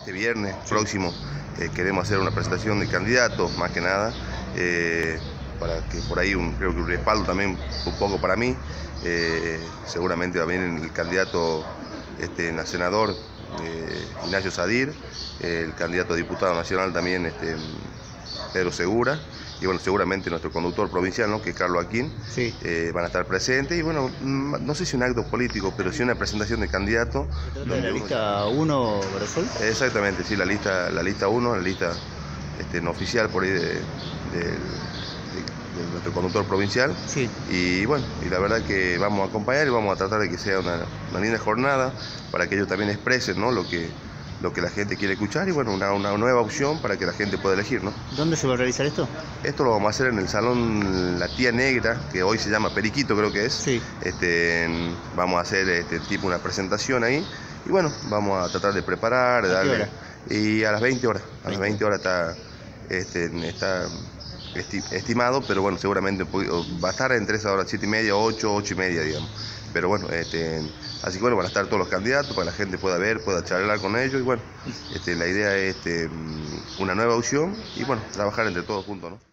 Este viernes próximo queremos hacer una presentación de candidatos, más que nada, para que por ahí creo que un respaldo también un poco para mí. Seguramente va a venir el candidato a senador Ignacio Sadir, el candidato a diputado nacional también Pedro Segura, y bueno, seguramente nuestro conductor provincial, ¿no?, que es Carlos Aquín, sí. Van a estar presentes. Y bueno, no sé si un acto político, pero sí una presentación de candidato. ¿De la lista 1, Brasol? Exactamente, sí, la lista 1, la lista no oficial por ahí de nuestro conductor provincial. Sí. Y bueno, y la verdad que vamos a acompañar y vamos a tratar de que sea una linda jornada para que ellos también expresen, ¿no?, lo que la gente quiere escuchar, y bueno, una nueva opción para que la gente pueda elegir, ¿no? ¿Dónde se va a realizar esto? Esto lo vamos a hacer en el Salón La Tía Negra, que hoy se llama Periquito, creo que es. Sí. Vamos a hacer tipo una presentación ahí, y bueno, vamos a tratar de preparar, de darle. Y a las 20 horas. A las 20 horas está estimado, pero bueno, seguramente va a estar entre esas horas, 7:30, 8:30, digamos. Pero bueno, así que bueno, van a estar todos los candidatos para que la gente pueda ver, pueda charlar con ellos, y bueno, la idea es una nueva opción y bueno, trabajar entre todos juntos, ¿no?